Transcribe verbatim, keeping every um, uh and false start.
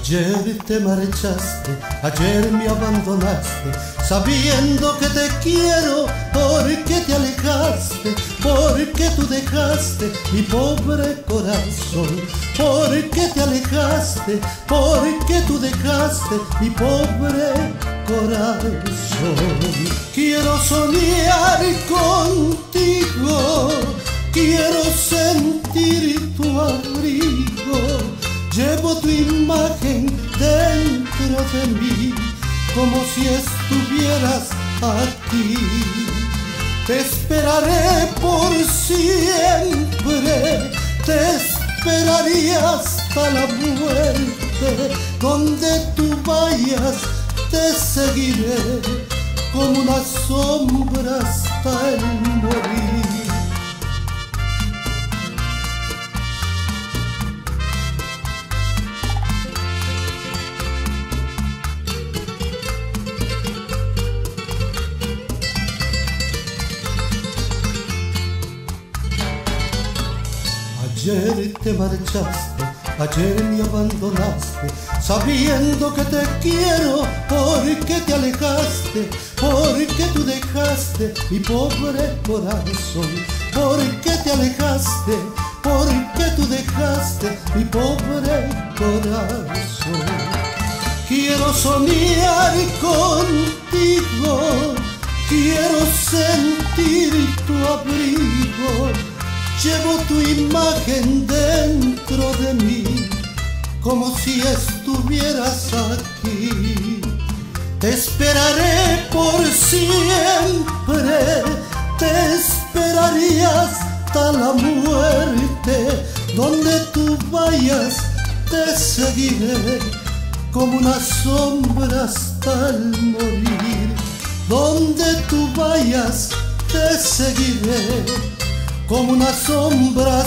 Ayer te marchaste, ayer me abandonaste, sabiendo que te quiero, porque te alejaste, porque tú dejaste mi pobre corazón, porque te alejaste, porque tú dejaste mi pobre corazón. Quiero soñar contigo, quiero sentir tu abrigo. Llevo tu imagen dentro de mí, como si estuvieras aquí. Te esperaré por siempre, te esperaré hasta la muerte. Donde tú vayas, te seguiré, como una sombra hasta el morir. Ayer te marchaste, ayer me abandonaste, sabiendo que te quiero, porque te alejaste, porque tú dejaste mi pobre corazón, porque te alejaste, porque tú dejaste mi pobre corazón. Quiero soñar contigo, quiero sentir tu abrigo. Llevo tu imagen dentro de mí, como si estuvieras aquí. Te esperaré por siempre, te esperaré hasta la muerte. Donde tú vayas, te seguiré, como una sombra hasta el morir. Donde tú vayas, te seguiré, como una sombra